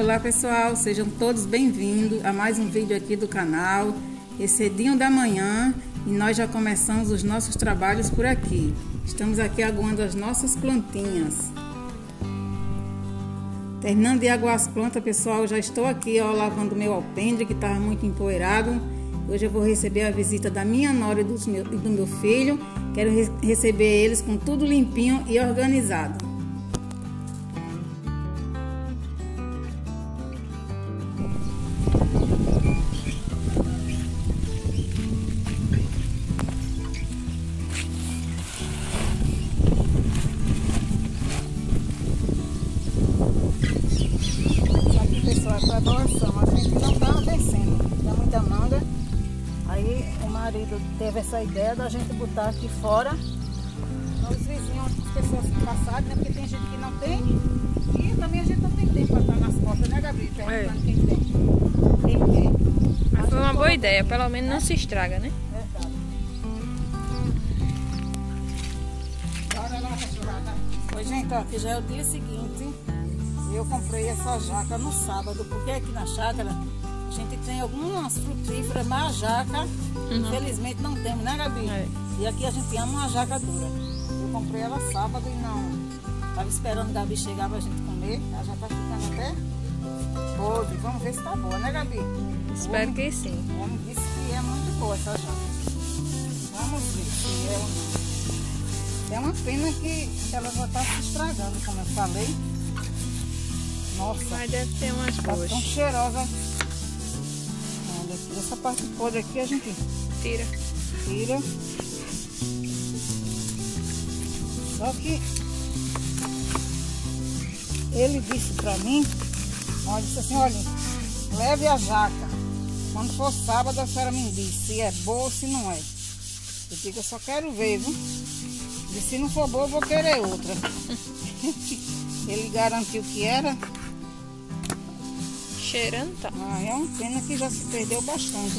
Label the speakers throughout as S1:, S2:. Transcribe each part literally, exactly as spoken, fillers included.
S1: Olá pessoal, sejam todos bem-vindos a mais um vídeo aqui do canal. É cedinho da manhã e nós já começamos os nossos trabalhos por aqui. Estamos aqui aguando as nossas plantinhas. Terminando de aguar as plantas, pessoal, já estou aqui ó, lavando meu alpendre que estava muito empoeirado. Hoje eu vou receber a visita da minha nora e do meu, e do meu filho. Quero re receber eles com tudo limpinho e organizado. Para doação, a gente não estava vencendo, tinha muita manga. Aí o marido teve essa ideia da gente botar aqui fora os vizinhos, as pessoas passarem, né? Porque tem gente que não tem e também a gente não tem tempo para estar nas portas, né, Gabi? Perguntando quem tem. Quem quer.
S2: Mas foi uma boa ideia, pelo menos não se estraga, né?
S1: Verdade. Bora lá, cachorrada. Oi, gente, ó, aqui já é o dia seguinte. Eu comprei essa jaca no sábado, porque aqui na chácara a gente tem algumas frutíferas, mas a jaca, uhum. infelizmente, não temos, né, Gabi? É. E aqui a gente ama uma jaca dura. Eu comprei ela sábado e não... Tava esperando a Gabi chegar pra gente comer. Ela já tá ficando até podre. Vamos ver se tá boa, né, Gabi?
S2: Espero
S1: homem,
S2: que sim.
S1: O homem disse que é muito boa essa jaca. Vamos ver se é ou não. É uma pena que ela já tá se estragando, como eu falei. Nossa,
S2: mas deve ter umas
S1: tá
S2: boas.
S1: Tão cheirosa. Olha aqui, essa parte podre aqui a gente
S2: tira.
S1: Tira. Só que ele disse pra mim, ó, disse assim, olha, leve a jaca. Quando for sábado a senhora me diz se é boa ou se não é. Eu digo, eu só quero ver, viu? E se não for boa eu vou querer outra. Ele garantiu que era.
S2: Cheirando, tá?
S1: Ah, é uma pena que já se perdeu bastante.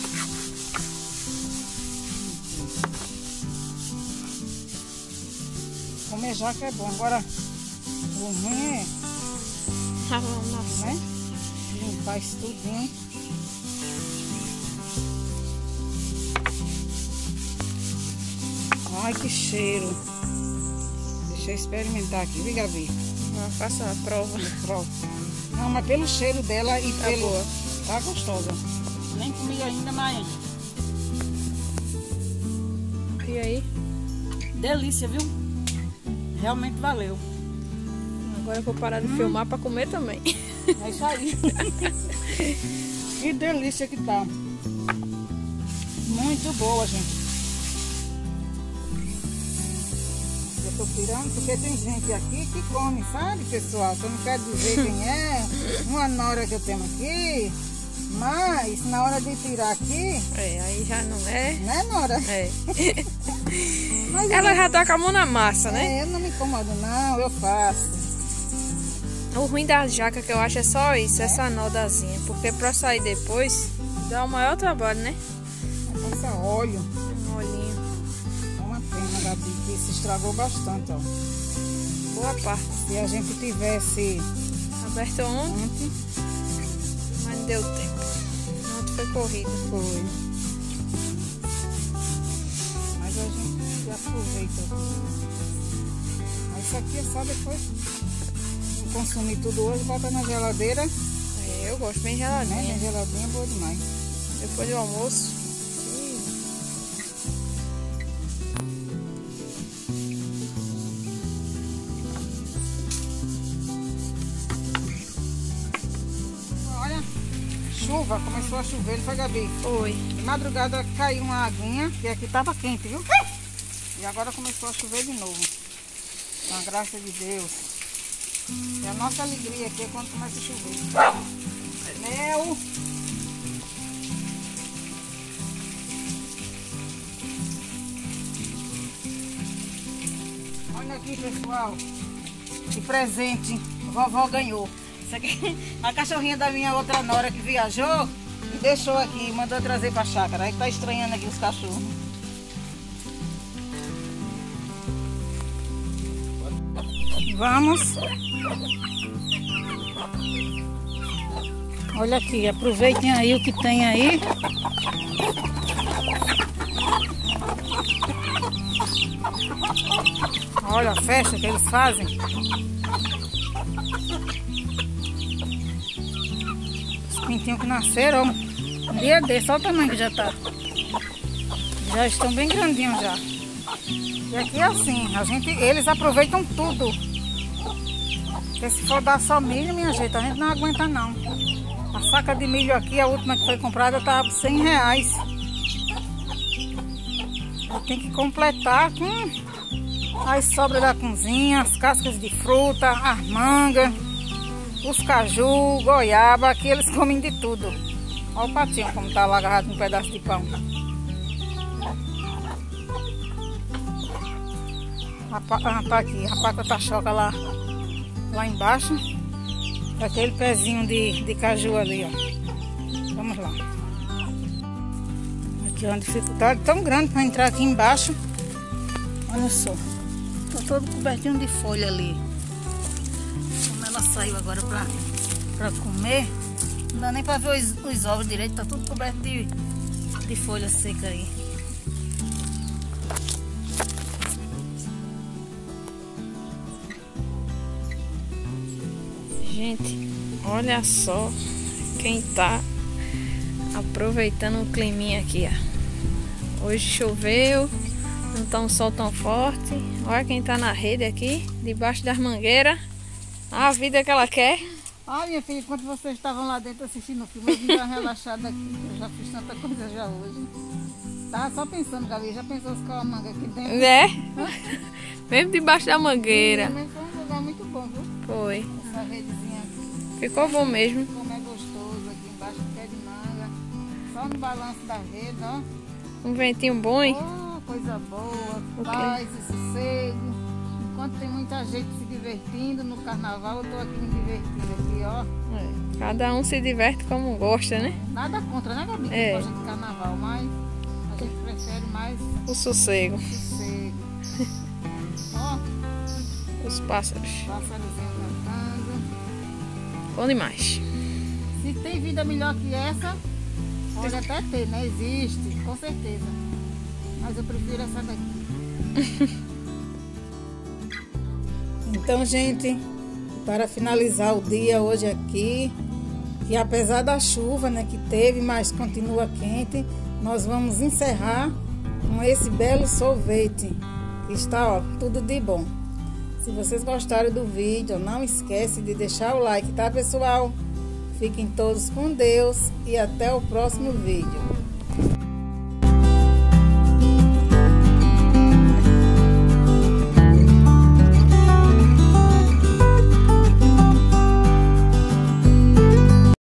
S1: Comer jaca é bom. Agora, o ruim é...
S2: Ah, nossa.
S1: Né? Limpar isso tudinho. Ai, que cheiro. Deixa eu experimentar aqui, viu, Gabi?
S2: Faça a prova.
S1: Prova. Não, mas pelo cheiro dela e
S2: tá
S1: pelo...
S2: boa.
S1: Tá gostosa. Nem comi ainda, mas...
S2: E aí?
S1: Delícia, viu? Realmente valeu.
S2: Agora eu vou parar de
S1: hum.
S2: filmar para comer também.
S1: É isso aí. Que delícia que tá. Muito boa, gente. Eu tô tirando porque tem gente aqui que come, sabe, pessoal? Eu não quero dizer quem é. Uma nora que eu tenho aqui. Mas na hora de tirar aqui...
S2: É, aí já não é...
S1: Né, Nora?
S2: É.
S1: Mas
S2: ela
S1: eu,
S2: já tá com a mão na massa, né?
S1: É, eu não me incomodo não, eu faço.
S2: O ruim da jaca que eu acho é só isso,
S1: é?
S2: essa nodazinha. Porque pra sair depois, dá o maior trabalho, né?
S1: Passa óleo.
S2: Um olhinho.
S1: É uma pena, Gabi, que se estragou bastante, ó.
S2: Boa parte.
S1: Se a gente tivesse...
S2: Aberto ontem,
S1: ontem,
S2: mas não deu tempo. Ontem foi corrido.
S1: Foi. Mas a gente aproveita. Mas isso aqui é só depois de consumir tudo hoje, bota na geladeira.
S2: É, eu gosto bem geladinha.
S1: Né? Bem geladinha é boa demais.
S2: Depois do almoço.
S1: Chuva, começou a chover, foi, Gabi?
S2: Foi.
S1: De madrugada caiu uma aguinha, que aqui tava quente, viu? E agora começou a chover de novo. Com a graça de Deus. E a nossa alegria aqui é quando começa a chover. Mel. Olha aqui, pessoal. Que presente a vovó ganhou. Isso aqui, a cachorrinha da minha outra nora que viajou e deixou aqui, mandou trazer pra chácara. Aí tá estranhando aqui os cachorros. Vamos Olha aqui, aproveitem aí o que tem aí. Olha a festa que eles fazem. Os pintinhos que nasceram, um dia desse, olha o tamanho que já tá. Já estão bem grandinhos já. E aqui é assim, a gente, eles aproveitam tudo. Porque se for dar só milho, minha gente, a gente não aguenta não. A saca de milho aqui, a última que foi comprada, estava por cem reais. Tem que completar com as sobras da cozinha, as cascas de fruta, as mangas, os caju, goiaba. Aqui eles comem de tudo. Olha o patinho como está lá agarrado num pedaço de pão. A, ah, tá aqui, a pata tachoca lá, lá embaixo. Aquele pezinho de, de caju ali, ó. Vamos lá. Aqui é uma dificuldade tão grande para entrar aqui embaixo. Olha só. Tá todo cobertinho de folha ali. Como ela saiu agora para para comer, não dá nem para ver os, os ovos direito. Tá tudo coberto de, de folha seca aí.
S2: Gente, olha só quem tá aproveitando o climinha aqui, ó. Hoje choveu, não tá um sol tão forte. Olha quem tá na rede aqui, debaixo das mangueiras. A vida que ela quer.
S1: Ah, minha filha, enquanto vocês estavam lá dentro assistindo o filme, eu vim dar relaxada aqui. Eu já fiz tanta coisa já hoje. Tava só pensando, Gabi, já pensou se com a manga aqui dentro?
S2: É? Mesmo debaixo da mangueira.
S1: Sim, foi um lugar muito bom, viu?
S2: Foi.
S1: Essa redezinha aqui.
S2: Ficou bom mesmo.
S1: Como é gostoso aqui embaixo do pé de manga. Só no balanço da rede, ó.
S2: Um ventinho bom, hein?
S1: Oh, coisa boa.
S2: O
S1: Paz e sossego. Enquanto tem muita gente se divertindo no carnaval, eu tô aqui me divertindo aqui, ó.
S2: É, cada um se diverte como gosta, né?
S1: Nada contra, né, Gabi?
S2: É.
S1: Que gosta de carnaval, mas a gente prefere mais
S2: O sossego.
S1: sossego. Ó,
S2: Os pássaros.
S1: pássarozinho cantando.
S2: Bom demais.
S1: Se tem vida melhor que essa, pode até ter, né? Existe, com certeza. Mas eu prefiro essa daqui. Então, gente, para finalizar o dia hoje aqui, que apesar da chuva, né, que teve, mas continua quente, nós vamos encerrar com esse belo sorvete, que está, ó, tudo de bom. Se vocês gostaram do vídeo, não esquece de deixar o like, tá, pessoal? Fiquem todos com Deus e até o próximo vídeo.